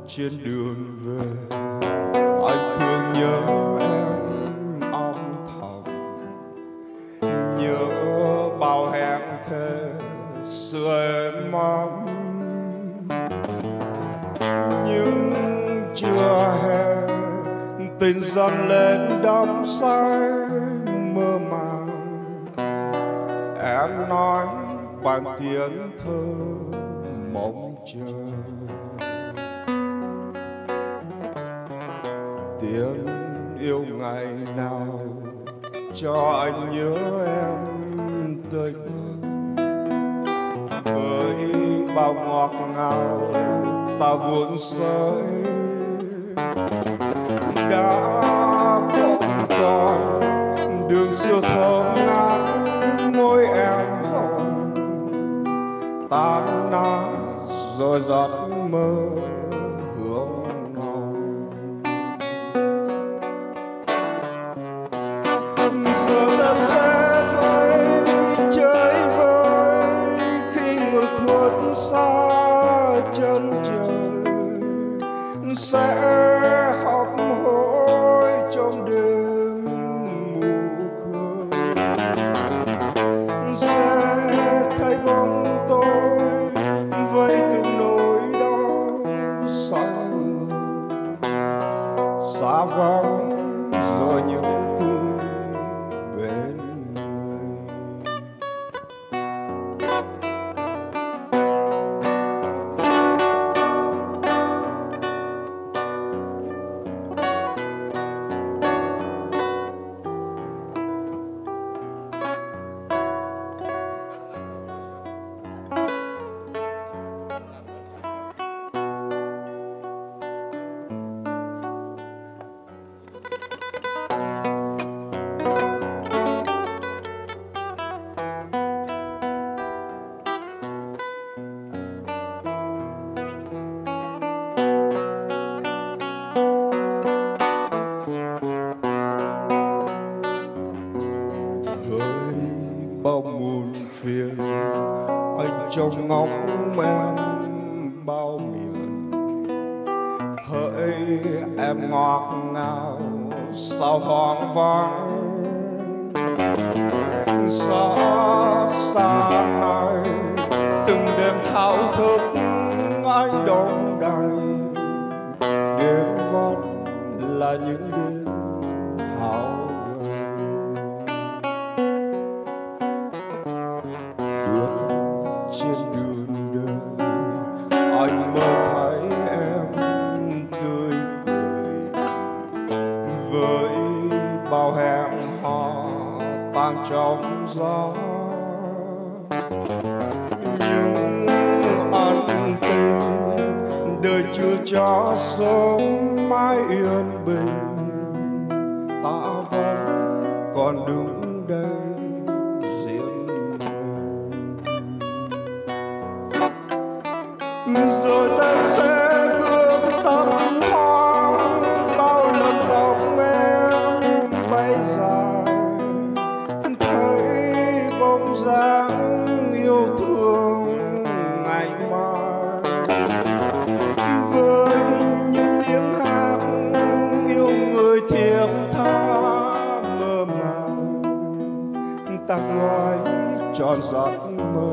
trên đường về anh thương nhớ em âm thầm, nhớ bao hẹn thề xưa em mong, nhưng chưa hè tình dâng lên đắm say mơ màng. Em nói bằng tiếng thơ mong chờ, tiếng yêu ngày nào cho anh nhớ em tươi với bao ngọt ngào ta buồn sơi đã không còn đường xưa thơm ngát môi em hồng tan nát rồi giọt mơ hương nồng. Giờ ta sẽ thấy chơi vơi khi người khuất xa chân trời, sẽ hấp hối trong đêm mù khơi, sẽ thấy bóng tôi với từng nỗi đau xa người, xa vắng rồi những cười bên người. Bao muôn phiền anh trông ngóng em bao miền, hỡi em ngọt ngào sao hoang vắng xa xa này. Từng đêm thao thức anh đông đầy, đêm vẫn là những đêm hao trên đường đời. Anh mơ thấy em tươi cười với bao hẹn hò tan trong gió, nhưng ân tình đời chưa cho sớm mãi yên bình. Ta vẫn còn đứng đây rồi ta sẽ bước tắm hoang bao lần tóc em bay dài, thấy bóng dáng yêu thương ngày mai với những tiếng hát yêu người thiệp tha mơ màng. Ta gói tròn giấc mơ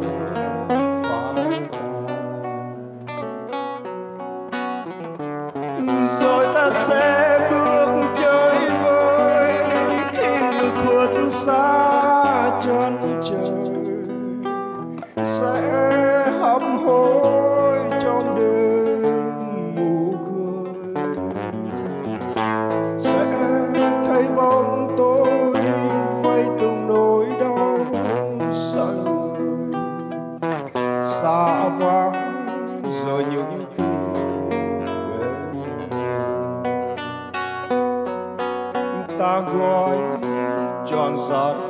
rồi ta sẽ bước chơi vơi khi người khuất xa chân trời, sẽ hấp hối trong đêm mù khơi, sẽ thấy bóng tôi vây từng nỗi đau xa người, xa vắng rồi những ta gói tròn giọt